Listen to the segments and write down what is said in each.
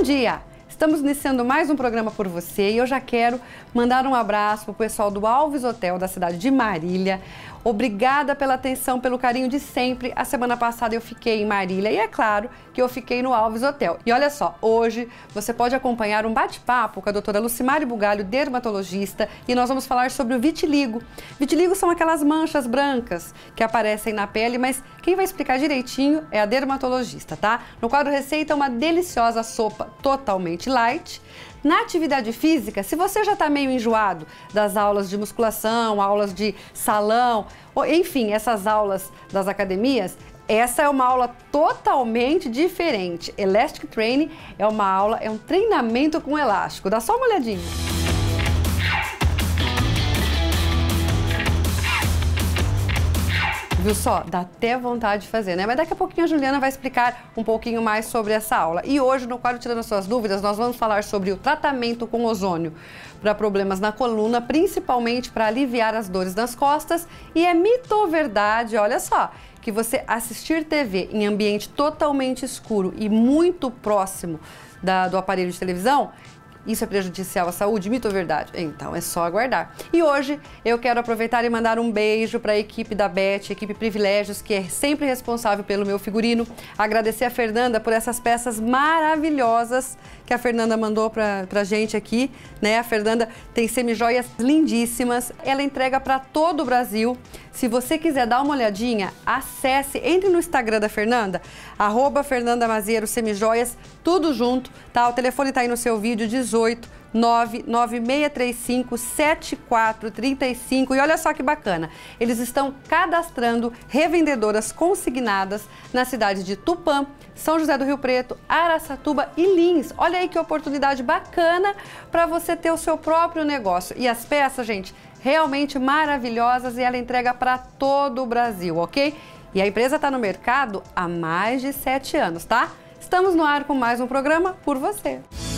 dia! Estamos iniciando mais um programa por você e eu já quero mandar um abraço para o pessoal do Alves Hotel da cidade de Marília. Obrigada pela atenção, pelo carinho de sempre. A semana passada eu fiquei em Marília e é claro que eu fiquei no Alves Hotel. E olha só, hoje você pode acompanhar um bate-papo com a doutora Lucimari Bugalho, dermatologista, e nós vamos falar sobre o vitiligo. Vitiligo são aquelas manchas brancas que aparecem na pele, mas quem vai explicar direitinho é a dermatologista, tá? No quadro Receita, uma deliciosa sopa totalmente light. Na atividade física, se você já está meio enjoado das aulas de musculação, aulas de salão, enfim, essas aulas das academias, essa é uma aula totalmente diferente. Elastic Training é uma aula, é um treinamento com elástico. Dá só uma olhadinha. Viu só? Dá até vontade de fazer, né? Mas daqui a pouquinho a Juliana vai explicar um pouquinho mais sobre essa aula. E hoje, no quadro Tirando Suas Dúvidas, nós vamos falar sobre o tratamento com ozônio para problemas na coluna, principalmente para aliviar as dores nas costas. E é mito ou verdade, olha só, que você assistir TV em ambiente totalmente escuro e muito próximo do aparelho de televisão, isso é prejudicial à saúde? Mito ou verdade? Então é só aguardar. E hoje eu quero aproveitar e mandar um beijo para a equipe da Beth, equipe Privilégios, que é sempre responsável pelo meu figurino. Agradecer a Fernanda por essas peças maravilhosas que a Fernanda mandou pra gente aqui, né? A Fernanda tem semijoias lindíssimas. Ela entrega para todo o Brasil. Se você quiser dar uma olhadinha, acesse, entre no Instagram da Fernanda, @FernandaMazieiro Semijoias, tudo junto, tá? O telefone tá aí no seu vídeo, 18-99635-7435. E olha só que bacana, eles estão cadastrando revendedoras consignadas na cidade de Tupã, São José do Rio Preto, Araçatuba e Lins. Olha aí que oportunidade bacana para você ter o seu próprio negócio. E as peças, gente, realmente maravilhosas, e ela entrega para todo o Brasil, ok? E a empresa está no mercado há mais de 7 anos, tá? Estamos no ar com mais um programa por você.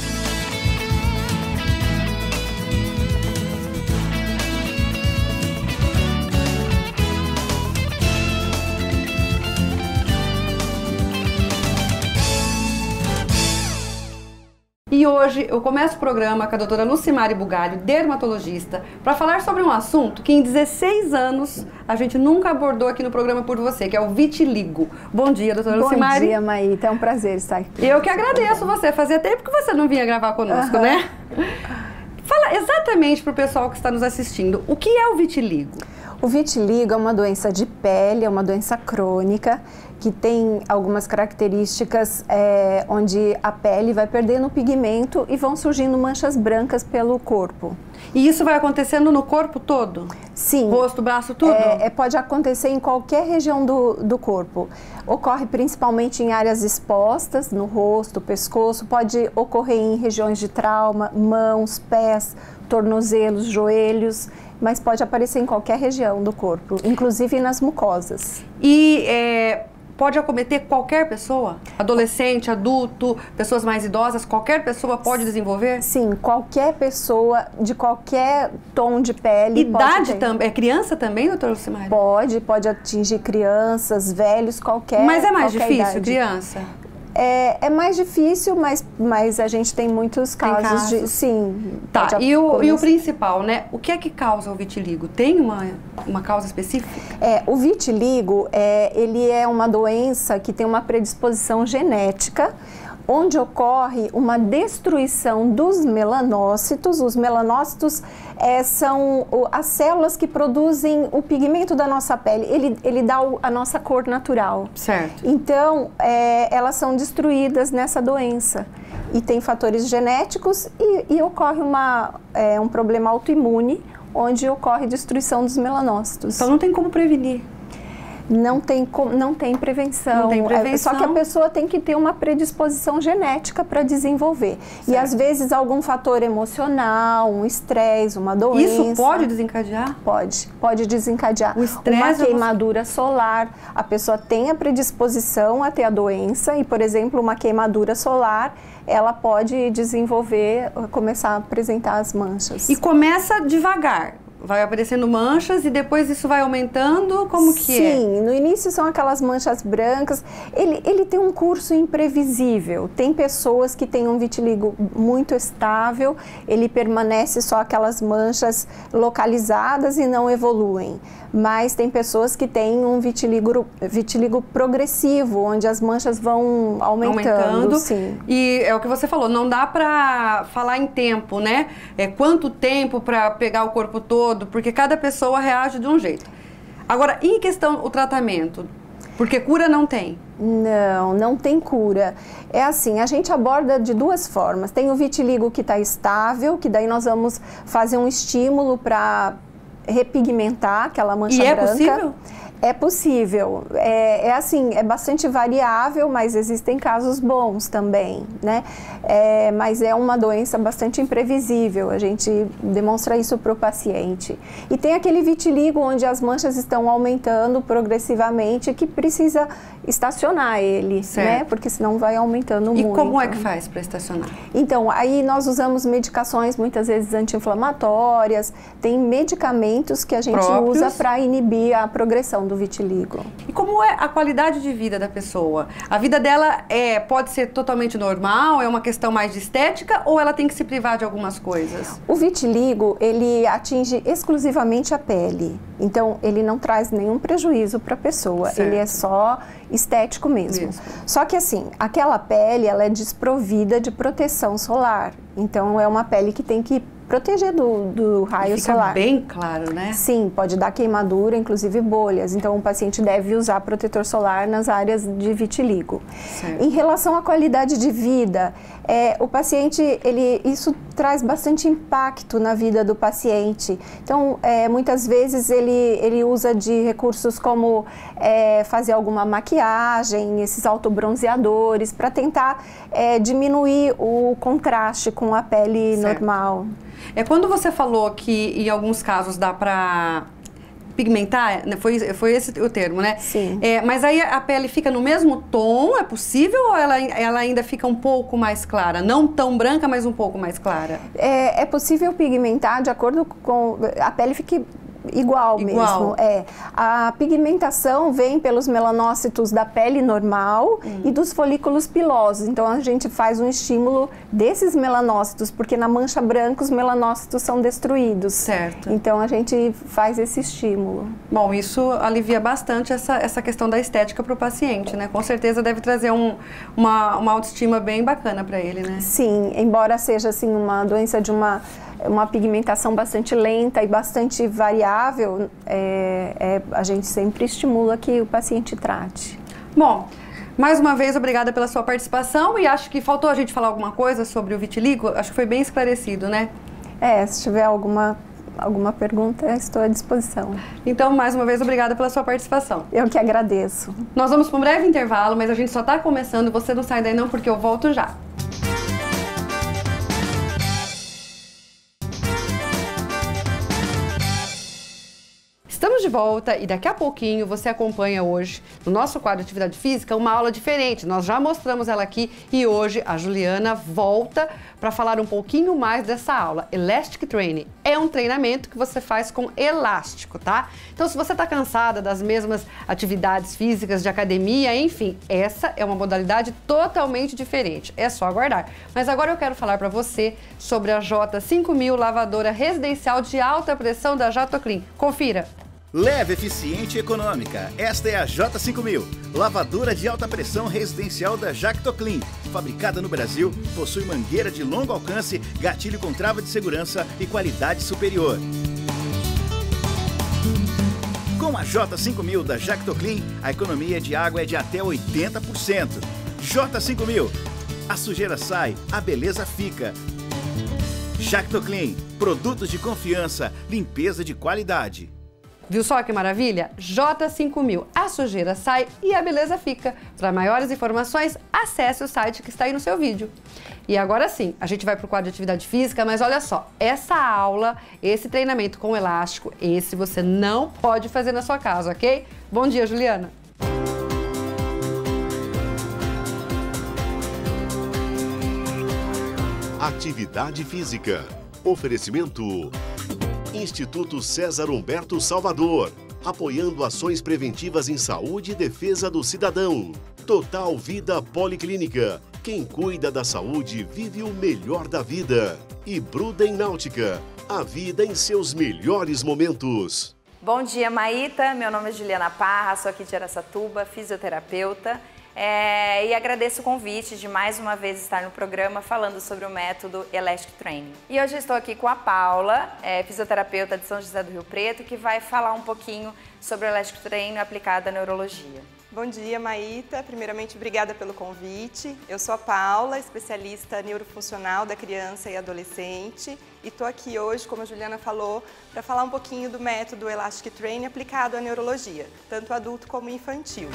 E hoje eu começo o programa com a doutora Lucimari Bugalho, dermatologista, para falar sobre um assunto que em 16 anos a gente nunca abordou aqui no programa por você, que é o vitiligo. Bom dia, doutora Lucimari. Bom dia, Maíta. É um prazer estar aqui. Eu que agradeço você. Fazia tempo que você não vinha gravar conosco, né? Fala exatamente para o pessoal que está nos assistindo, o que é o vitiligo? O vitiligo é uma doença de pele, é uma doença crônica, que tem algumas características onde a pele vai perdendo pigmento e vão surgindo manchas brancas pelo corpo. E isso vai acontecendo no corpo todo? Sim. Rosto, braço, tudo? Pode acontecer em qualquer região do corpo. Ocorre principalmente em áreas expostas, no rosto, pescoço, pode ocorrer em regiões de trauma, mãos, pés, tornozelos, joelhos, mas pode aparecer em qualquer região do corpo, inclusive nas mucosas. E pode acometer qualquer pessoa? Adolescente, adulto, pessoas mais idosas, qualquer pessoa pode desenvolver? Sim, qualquer pessoa de qualquer tom de pele. Idade também? É criança também, doutora Lucimari? Pode atingir crianças, velhos, qualquer idade. Mas é mais difícil, criança? É mais difícil, mas a gente tem muitos casos de... Sim. Tá, e o principal, né? O que é que causa o vitiligo? Tem uma causa específica? O vitiligo, ele é uma doença que tem uma predisposição genética, onde ocorre uma destruição dos melanócitos. Os melanócitos são as células que produzem o pigmento da nossa pele. Ele dá a nossa cor natural. Certo. Então, elas são destruídas nessa doença. E tem fatores genéticos e ocorre um problema autoimune, onde ocorre destruição dos melanócitos. Então não tem como prevenir. Não tem prevenção. Não tem prevenção. Só que a pessoa tem que ter uma predisposição genética para desenvolver. Certo. E às vezes algum fator emocional, um estresse, uma doença. Isso pode desencadear? Pode desencadear. O estresse, uma queimadura solar. A pessoa tem a predisposição a ter a doença e, por exemplo, uma queimadura solar, ela pode começar a apresentar as manchas. E começa devagar. vai aparecendo manchas e depois isso vai aumentando? Como que é? Sim, no início são aquelas manchas brancas. Ele tem um curso imprevisível. Tem pessoas que têm um vitiligo muito estável, ele permanece só aquelas manchas localizadas e não evoluem. Mas tem pessoas que têm um vitiligo progressivo, onde as manchas vão aumentando. Sim. E é o que você falou, não dá pra falar em tempo, né? Quanto tempo pra pegar o corpo todo, porque cada pessoa reage de um jeito. Agora, em questão o tratamento, porque cura não tem? Não tem cura. É assim, a gente aborda de duas formas. Tem o vitiligo que está estável, que daí nós vamos fazer um estímulo para repigmentar aquela mancha branca. E é possível? É possível. Assim, é bastante variável, mas existem casos bons também, né? Mas é uma doença bastante imprevisível, a gente demonstra isso para o paciente. E tem aquele vitiligo onde as manchas estão aumentando progressivamente, que precisa estacionar ele, né? Porque senão vai aumentando muito. E como é que faz para estacionar? Então, aí nós usamos medicações, muitas vezes anti-inflamatórias, tem medicamentos que a gente usa para inibir a progressão do vitiligo. E como é a qualidade de vida da pessoa? A vida dela pode ser totalmente normal, é uma questão mais de estética ou ela tem que se privar de algumas coisas? O vitiligo, ele atinge exclusivamente a pele, então ele não traz nenhum prejuízo para a pessoa, ele é só estético mesmo. Só que assim, aquela pele, ela é desprovida de proteção solar, então é uma pele que tem que proteger do raio solar. Fica bem claro, né? Sim, pode dar queimadura, inclusive bolhas. Então, o paciente deve usar protetor solar nas áreas de vitiligo. Certo. Em relação à qualidade de vida, o paciente, isso traz bastante impacto na vida do paciente. Então, muitas vezes ele usa de recursos como fazer alguma maquiagem, esses autobronzeadores, para tentar diminuir o contraste com a pele normal. Quando você falou que em alguns casos dá para pigmentar, né? Foi esse o termo, né? Sim. Mas aí a pele fica no mesmo tom, é possível ou ela ainda fica um pouco mais clara? Não tão branca, mas um pouco mais clara? É possível pigmentar de acordo com... A pele fica igual mesmo. A pigmentação vem pelos melanócitos da pele normal e dos folículos pilosos. Então, a gente faz um estímulo desses melanócitos, porque na mancha branca os melanócitos são destruídos. Certo. Então, a gente faz esse estímulo. Bom, isso alivia bastante essa questão da estética para o paciente, né? Com certeza deve trazer uma autoestima bem bacana para ele, né? Sim, embora seja assim uma doença de uma pigmentação bastante lenta e bastante variável, a gente sempre estimula que o paciente trate. Bom, mais uma vez, obrigada pela sua participação e acho que faltou a gente falar alguma coisa sobre o vitiligo, acho que foi bem esclarecido, né? Se tiver alguma pergunta, estou à disposição. Então, mais uma vez, obrigada pela sua participação. Eu que agradeço. Nós vamos para um breve intervalo, mas a gente só está começando, você não sai daí não, porque eu volto já. Estamos de volta e daqui a pouquinho você acompanha hoje, no nosso quadro de atividade física, uma aula diferente. Nós já mostramos ela aqui e hoje a Juliana volta para falar um pouquinho mais dessa aula. Elastic Training é um treinamento que você faz com elástico, tá? Então, se você está cansada das mesmas atividades físicas de academia, enfim, essa é uma modalidade totalmente diferente. É só aguardar. Mas agora eu quero falar para você sobre a J5000 lavadora residencial de alta pressão da Jatoclean. Confira! Leve, eficiente e econômica. Esta é a J5000, lavadora de alta pressão residencial da Jatoclean. Fabricada no Brasil, possui mangueira de longo alcance, gatilho com trava de segurança e qualidade superior. Com a J5000 da Jatoclean, a economia de água é de até 80%. J5000, a sujeira sai, a beleza fica. Jatoclean, produtos de confiança, limpeza de qualidade. Viu só que maravilha? J5000, a sujeira sai e a beleza fica. Para maiores informações, acesse o site que está aí no seu vídeo. E agora sim, a gente vai para o quadro de atividade física, mas olha só, essa aula, esse treinamento com elástico, esse você não pode fazer na sua casa, ok? Bom dia, Juliana! Atividade física. Oferecimento Instituto César Humberto Salvador, apoiando ações preventivas em saúde e defesa do cidadão. Total Vida Policlínica. Quem cuida da saúde vive o melhor da vida. E Bruden Náutica. A vida em seus melhores momentos. Bom dia, Maíta. Meu nome é Juliana Parra, sou aqui de Araçatuba, fisioterapeuta. E agradeço o convite de mais uma vez estar no programa falando sobre o método Elastic Training. E hoje estou aqui com a Paula, fisioterapeuta de São José do Rio Preto, que vai falar um pouquinho sobre o Elastic Training aplicado à neurologia. Bom dia, Maíta. Primeiramente, obrigada pelo convite. Eu sou a Paula, especialista neurofuncional da criança e adolescente, e estou aqui hoje, como a Juliana falou, para falar um pouquinho do método Elastic Training aplicado à neurologia, tanto adulto como infantil.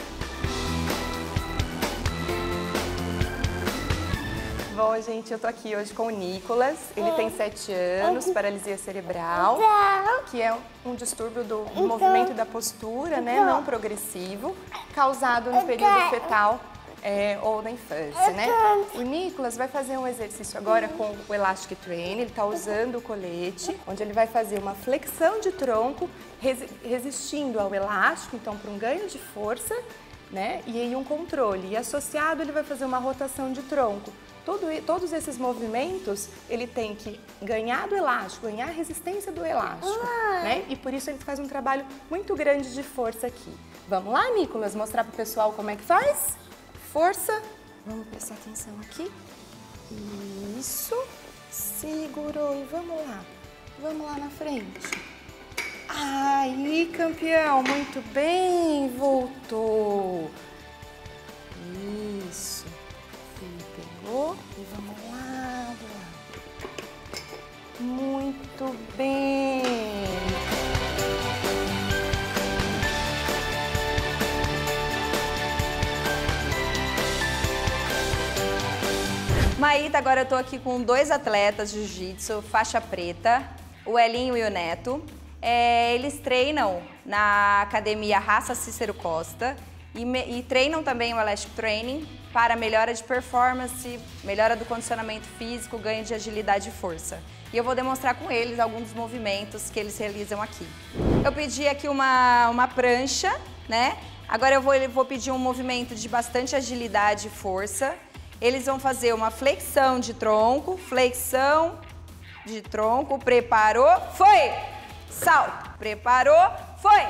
Bom, gente, eu tô aqui hoje com o Nicolas. Ele tem 7 anos, paralisia cerebral, que é um distúrbio do movimento e da postura, né, não progressivo, causado no período fetal ou na infância, né? O Nicolas vai fazer um exercício agora com o Elastic Training. Ele tá usando o colete, onde ele vai fazer uma flexão de tronco, resistindo ao elástico, então para um ganho de força, né, e aí um controle. E associado ele vai fazer uma rotação de tronco. Todos esses movimentos, ele tem que ganhar do elástico, ganhar a resistência do elástico, né? E por isso ele faz um trabalho muito grande de força aqui. Vamos lá, Nicolas, mostrar para o pessoal como é que faz? Força. Vamos prestar atenção aqui. Isso. Segurou e vamos lá. Vamos lá na frente. Aí, campeão, muito bem, voltou. Isso. E vamos lá. Muito bem. Maíta, agora eu tô aqui com 2 atletas de jiu-jitsu, faixa preta, o Elinho e o Neto. Eles treinam na academia Raça Cícero Costa e treinam também o Elastic Training para melhora de performance, melhora do condicionamento físico, ganho de agilidade e força. E eu vou demonstrar com eles alguns dos movimentos que eles realizam aqui. Eu pedi aqui uma prancha, né? Agora eu vou pedir um movimento de bastante agilidade e força. Eles vão fazer uma flexão de tronco, preparou, foi! Salto, preparou, foi!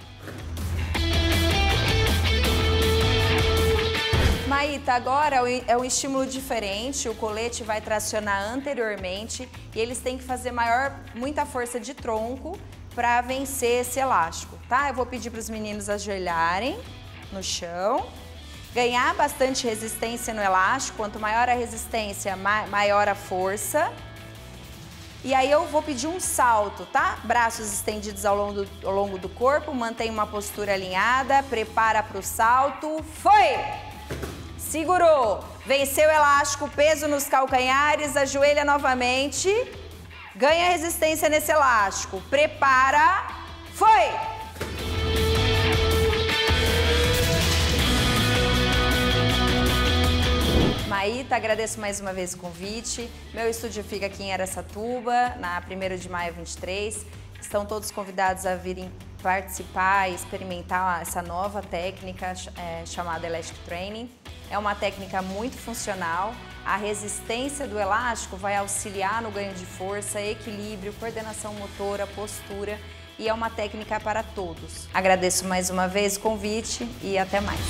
Maíta, agora é um estímulo diferente, o colete vai tracionar anteriormente e eles têm que fazer muita força de tronco para vencer esse elástico, tá? Eu vou pedir para os meninos ajoelharem no chão, ganhar bastante resistência no elástico, quanto maior a resistência, maior a força. E aí eu vou pedir um salto, tá? Braços estendidos ao longo do corpo, mantém uma postura alinhada, prepara para o salto, foi! Segurou, venceu o elástico, peso nos calcanhares, ajoelha novamente, ganha resistência nesse elástico, prepara, foi! Maíta, agradeço mais uma vez o convite. Meu estúdio fica aqui em Araçatuba, na 1º de maio 23. Estão todos convidados a virem participar e experimentar essa nova técnica chamada Elastic Training. É uma técnica muito funcional. A resistência do elástico vai auxiliar no ganho de força, equilíbrio, coordenação motora, postura e é uma técnica para todos. Agradeço mais uma vez o convite e até mais.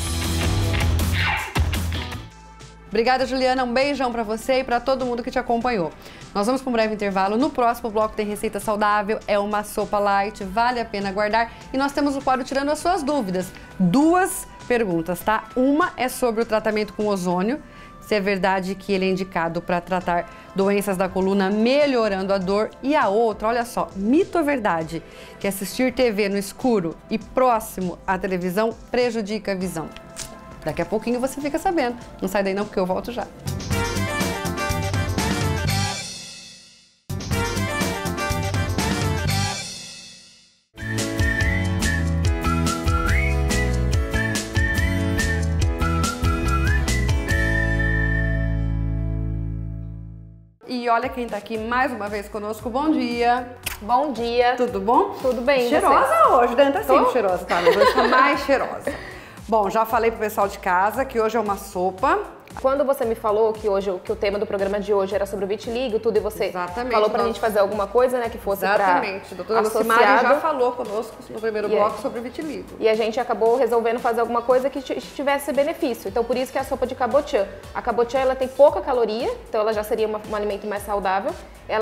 Obrigada, Juliana. Um beijão para você e para todo mundo que te acompanhou. Nós vamos para um breve intervalo. No próximo bloco tem receita saudável, é uma sopa light, vale a pena guardar. E nós temos o quadro Tirando as Suas Dúvidas. 2 perguntas, tá? Uma é sobre o tratamento com ozônio, se é verdade que ele é indicado para tratar doenças da coluna, melhorando a dor. E a outra, olha só, mito ou verdade, que assistir TV no escuro e próximo à televisão prejudica a visão. Daqui a pouquinho você fica sabendo. Não sai daí não, porque eu volto já. E olha quem tá aqui mais uma vez conosco. Bom dia. Bom dia. Tudo bom? Tudo bem, cheirosa você? Hoje, Dani tá sempre cheirosa, tá? Mas hoje tá mais cheirosa. Bom, já falei pro pessoal de casa que hoje é uma sopa. Quando você me falou que o tema do programa de hoje era sobre o vitiligo, tudo, e você Exatamente, falou pra gente fazer alguma coisa, né, que fosse Exatamente. A doutora Lucimari já falou conosco no primeiro bloco sobre o vitiligo. E a gente acabou resolvendo fazer alguma coisa que tivesse benefício. Então, por isso que é a sopa de cabotiã. A cabotiã, ela tem pouca caloria, então ela já seria um alimento mais saudável. Ela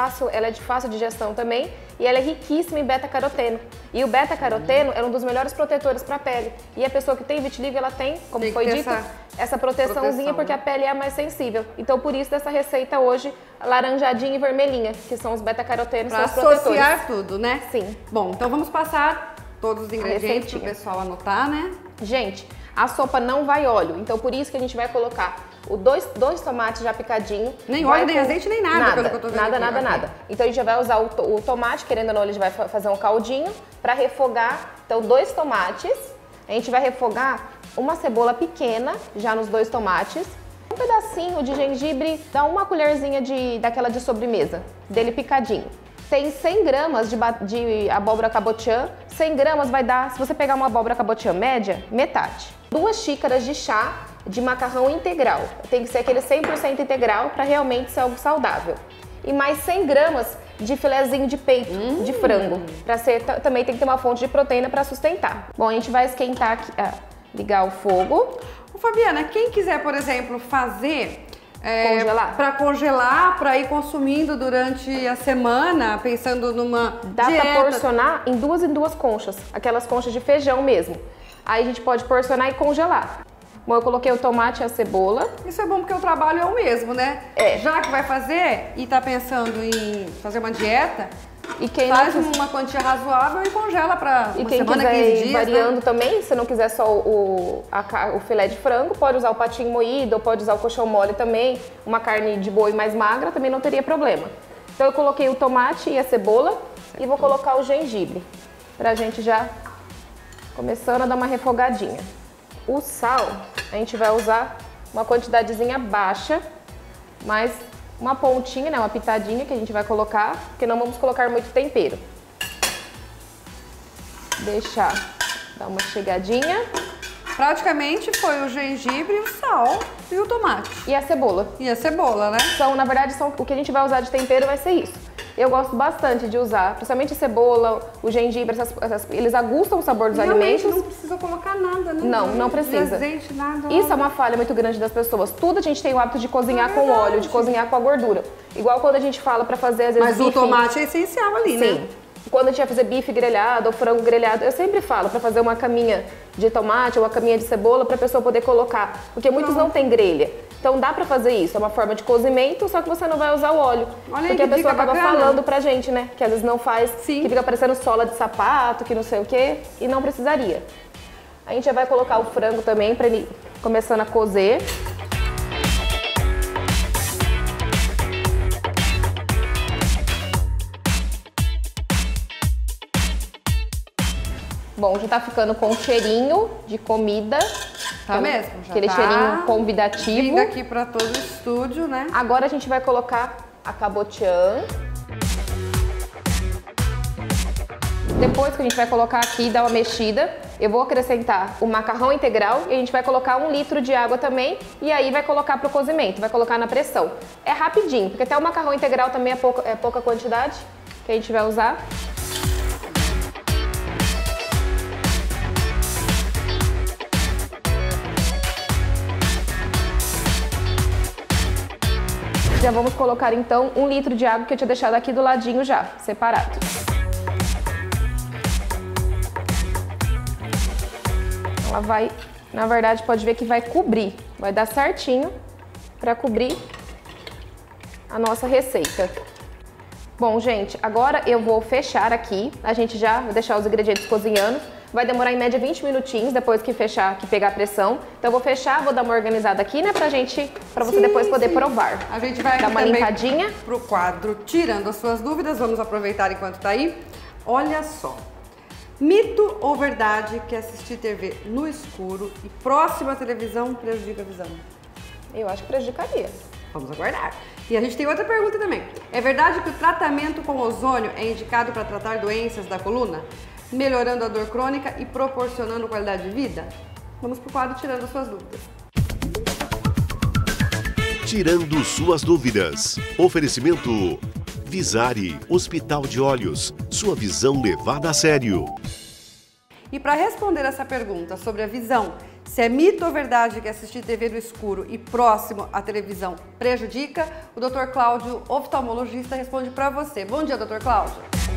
é de fácil digestão também e ela é riquíssima em beta-caroteno. E o beta-caroteno é um dos melhores protetores para a pele. E a pessoa que tem vitiligo, ela tem, como foi dito, essa proteçãozinha porque a pele é mais sensível. Então, por isso dessa receita hoje, laranjadinha e vermelhinha, que são os beta-carotenos, são os protetores. Para associar tudo, né? Sim. Bom, então vamos passar todos os ingredientes para o pessoal anotar, né? Gente, a sopa não vai óleo, então por isso que a gente vai colocar dois tomates já picadinho. Nem óleo, nem azeite, nem nada. Pelo que eu tô vendo nada. Então a gente já vai usar o tomate, querendo ou não, ele vai fazer um caldinho para refogar. Então 2 tomates, a gente vai refogar uma cebola pequena já nos 2 tomates. Um pedacinho de gengibre, dá uma colherzinha daquela de sobremesa, dele picadinho. Tem 100 gramas de abóbora cabotiã, 100 gramas vai dar, se você pegar uma abóbora cabotiã média, metade. 2 xícaras de chá de macarrão integral, tem que ser aquele 100% integral para realmente ser algo saudável. E mais 100 gramas de filezinho de peito de frango, também tem que ter uma fonte de proteína para sustentar. Bom, a gente vai esquentar aqui, ligar o fogo. Ô, Fabiana, quem quiser, por exemplo, fazer... congelar? Para congelar, para ir consumindo durante a semana, pensando numa Dá para porcionar em duas conchas, aquelas conchas de feijão mesmo. Aí a gente pode porcionar e congelar. Bom, eu coloquei o tomate e a cebola. Isso é bom porque o trabalho é o mesmo, né? É. Já que vai fazer e tá pensando em fazer uma dieta, e quem faz uma quantia razoável e congela para uma semana, 15 dias. Variando, né? Também, se não quiser só o filé de frango, pode usar o patinho moído, ou pode usar o coxão mole também, uma carne de boi mais magra, também não teria problema. Então eu coloquei o tomate e a cebola e vou colocar o gengibre, pra gente já começando a dar uma refogadinha. O sal, a gente vai usar uma quantidadezinha baixa, mas uma pontinha, né, uma pitadinha que a gente vai colocar, porque não vamos colocar muito tempero. Deixar dar uma chegadinha. Praticamente foi o gengibre, o sal e o tomate. E a cebola. E a cebola, né? Na verdade, o que a gente vai usar de tempero vai ser isso. Eu gosto bastante de usar, principalmente a cebola, o gengibre, eles aguçam o sabor dos alimentos. Não precisa colocar nada, né? Não precisa. De azeite, nada. Isso é uma falha muito grande das pessoas. Tudo a gente tem o hábito de cozinhar com óleo, de cozinhar com a gordura. Igual quando a gente fala pra fazer, às vezes, Mas bife. O tomate é essencial ali, né? Sim. Quando a gente vai fazer bife grelhado ou frango grelhado, eu sempre falo pra fazer uma caminha de tomate ou uma caminha de cebola pra pessoa poder colocar. Porque muitos não têm grelha. Então dá pra fazer isso, é uma forma de cozimento, só que você não vai usar o óleo. Olha porque aí, a pessoa acaba bacana. falando pra gente, né? Que às vezes não faz, Sim. Que fica parecendo sola de sapato, que não sei o quê, e não precisaria. A gente já vai colocar o frango também pra ele começando a cozer. Bom, já tá ficando com cheirinho de comida. Tá mesmo? Já aquele cheirinho convidativo. Vindo aqui pra todo o estúdio, né? Agora a gente vai colocar a cabotiã. Depois que a gente vai colocar aqui e dar uma mexida, eu vou acrescentar o macarrão integral e a gente vai colocar 1 litro de água também e aí vai colocar pro cozimento, vai colocar na pressão. É rapidinho, porque até o macarrão integral também é pouca quantidade que a gente vai usar. Já vamos colocar então 1 litro de água que eu tinha deixado aqui do ladinho já, separado. Ela vai, na verdade, pode ver que vai cobrir, vai dar certinho para cobrir a nossa receita. Bom, gente, agora eu vou fechar aqui, a gente já vai deixar os ingredientes cozinhando. Vai demorar em média 20 minutinhos depois que fechar, que pegar a pressão. Então eu vou fechar, vou dar uma organizada aqui, né, pra você depois poder provar. A gente vai dar uma limpadinha pro quadro Tirando as Suas Dúvidas. Vamos aproveitar enquanto tá aí. Olha só. Mito ou verdade que assistir TV no escuro e próxima à televisão prejudica a visão? Eu acho que prejudicaria. Vamos aguardar. E a gente tem outra pergunta também. É verdade que o tratamento com ozônio é indicado para tratar doenças da coluna, melhorando a dor crônica e proporcionando qualidade de vida? Vamos pro quadro Tirando as Suas Dúvidas. Tirando suas dúvidas. Oferecimento Visari, Hospital de Olhos. Sua visão levada a sério. E para responder essa pergunta sobre a visão, se é mito ou verdade que assistir TV no escuro e próximo à televisão prejudica, o Dr. Cláudio, oftalmologista, responde para você. Bom dia, Dr. Cláudio.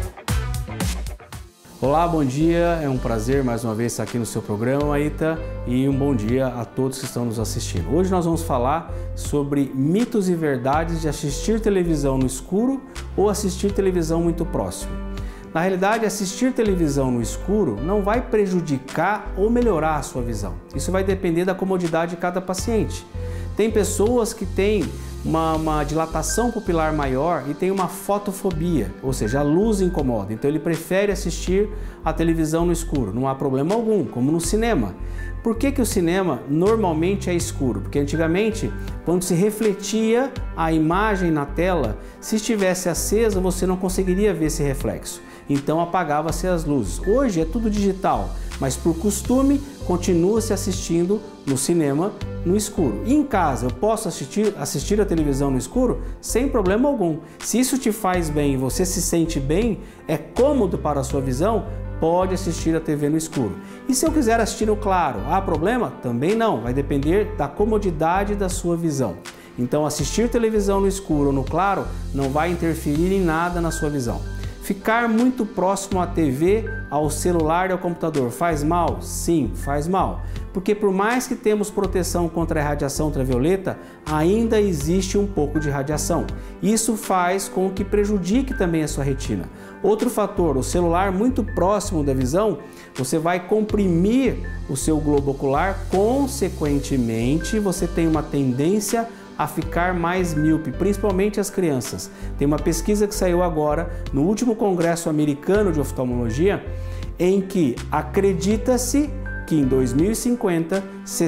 Olá, bom dia. É um prazer mais uma vez estar aqui no seu programa, Maíta, e um bom dia a todos que estão nos assistindo. Hoje nós vamos falar sobre mitos e verdades de assistir televisão no escuro ou assistir televisão muito próximo. Na realidade, assistir televisão no escuro não vai prejudicar ou melhorar a sua visão. Isso vai depender da comodidade de cada paciente. Tem pessoas que têm uma dilatação pupilar maior e tem uma fotofobia, ou seja, a luz incomoda. Então ele prefere assistir a televisão no escuro. Não há problema algum, como no cinema. Por que o cinema normalmente é escuro? Porque antigamente, quando se refletia a imagem na tela, se estivesse acesa, você não conseguiria ver esse reflexo. Então apagava-se as luzes. Hoje é tudo digital, mas por costume continua-se assistindo no cinema no escuro. E em casa eu posso assistir a televisão no escuro sem problema algum. Se isso te faz bem e você se sente bem, é cômodo para a sua visão, pode assistir a TV no escuro. E se eu quiser assistir no claro, há problema? Também não, vai depender da comodidade da sua visão. Então assistir televisão no escuro ou no claro não vai interferir em nada na sua visão. Ficar muito próximo à TV, ao celular e ao computador faz mal? Sim, faz mal. Porque por mais que temos proteção contra a radiação ultravioleta, ainda existe um pouco de radiação. Isso faz com que prejudique também a sua retina. Outro fator, o celular muito próximo da visão, você vai comprimir o seu globo ocular, consequentemente você tem uma tendência a ficar mais míope, principalmente as crianças. Tem uma pesquisa que saiu agora no último Congresso Americano de Oftalmologia, em que acredita-se que em 2050,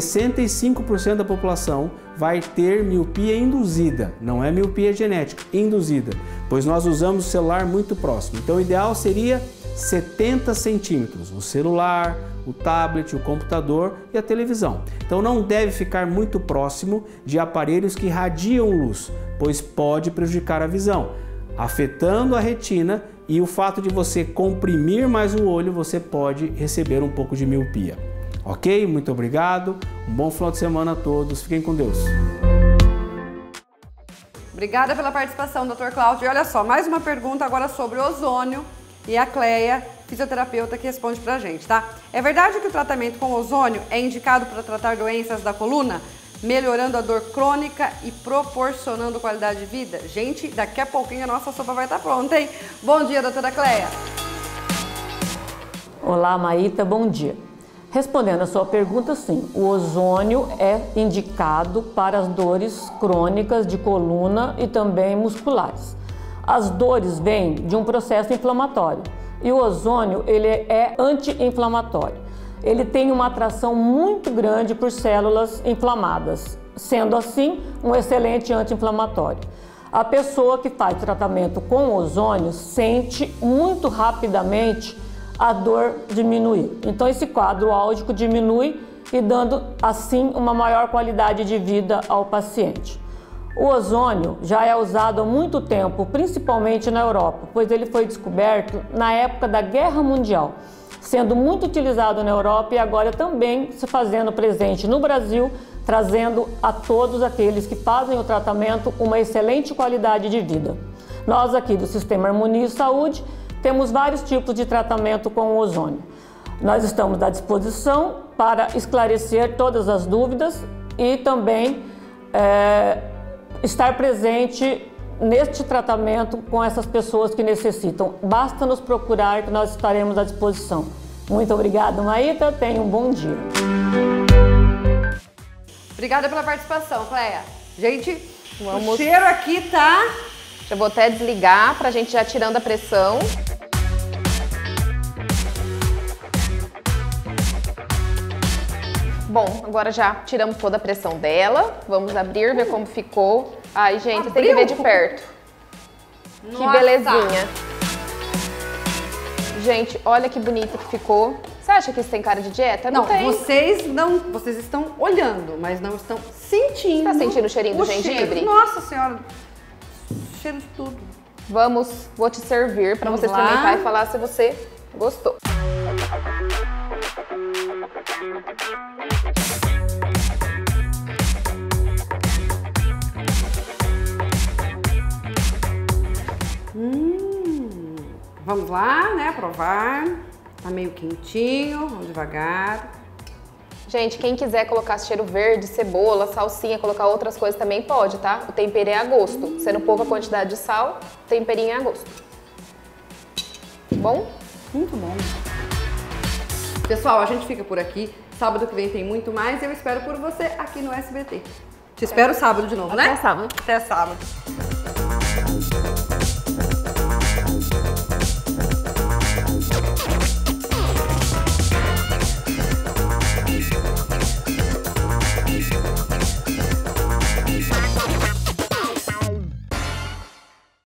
65% da população vai ter miopia induzida, não é miopia genética, induzida, pois nós usamos o celular muito próximo. Então o ideal seria 70 centímetros, o celular, o tablet, o computador e a televisão. Então não deve ficar muito próximo de aparelhos que radiam luz, pois pode prejudicar a visão, afetando a retina, e o fato de você comprimir mais o olho, você pode receber um pouco de miopia. Ok? Muito obrigado, um bom final de semana a todos, fiquem com Deus. Obrigada pela participação, Dr. Cláudio. E olha só, mais uma pergunta agora sobre ozônio e a Cleia, fisioterapeuta, que responde pra gente, tá? É verdade que o tratamento com ozônio é indicado para tratar doenças da coluna, melhorando a dor crônica e proporcionando qualidade de vida? Gente, daqui a pouquinho a nossa sopa vai estar pronta, hein? Bom dia, doutora Cleia. Olá, Maíta, bom dia. Respondendo a sua pergunta, sim, o ozônio é indicado para as dores crônicas de coluna e também musculares. As dores vêm de um processo inflamatório e o ozônio ele é anti-inflamatório. Ele tem uma atração muito grande por células inflamadas, sendo assim um excelente anti-inflamatório. A pessoa que faz tratamento com ozônio sente muito rapidamente a dor diminuir. Então esse quadro álgico diminui e dando assim uma maior qualidade de vida ao paciente. O ozônio já é usado há muito tempo, principalmente na Europa, pois ele foi descoberto na época da Guerra Mundial, sendo muito utilizado na Europa e agora também se fazendo presente no Brasil, trazendo a todos aqueles que fazem o tratamento uma excelente qualidade de vida. Nós aqui do Sistema Harmonia e Saúde temos vários tipos de tratamento com o ozônio. Nós estamos à disposição para esclarecer todas as dúvidas e também estar presente neste tratamento com essas pessoas que necessitam. Basta nos procurar que nós estaremos à disposição. Muito obrigada, Maíta. Tenha um bom dia. Obrigada pela participação, Cleia. Gente, o cheiro aqui tá... Já vou até desligar pra gente já tirando a pressão. Bom, agora já tiramos toda a pressão dela. Vamos abrir, ver como ficou Ai, gente, tem que ver de perto. Nossa. Que belezinha. Gente, olha que bonito que ficou. Você acha que isso tem cara de dieta? Não tem. Vocês estão olhando, mas não estão sentindo. Você tá sentindo o cheirinho do gengibre? Cheiro. Nossa Senhora, cheiro de tudo. Vou te servir para você experimentar e falar se você gostou. Vamos lá, né, provar. Tá meio quentinho, vamos devagar. Gente, quem quiser colocar cheiro verde, cebola, salsinha, colocar outras coisas também pode, tá? O tempero é a gosto. Sendo pouca quantidade de sal, o temperinho é a gosto. Bom? Muito bom. Pessoal, a gente fica por aqui. Sábado que vem tem muito mais e eu espero por você aqui no SBT. Te espero sábado de novo, né? Até sábado. Até sábado.